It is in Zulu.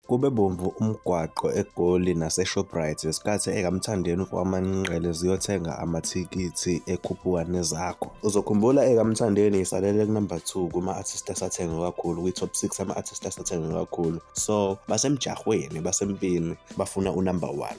Kube bomvu umgwaqo eGoli naseShoprite ngesikhathi EzikaMthandeni kwaManqele ziyothenga amathikithi eKhuphuka Nezakho. Uzokhumbula EzikaMthandeni isalele ku-number 2 kuma-artist asathengwa kakhulu, kwi-top 6 ama-artist asathengwa kakhulu. So basemjahweni, basempini, bafuna u-number 1.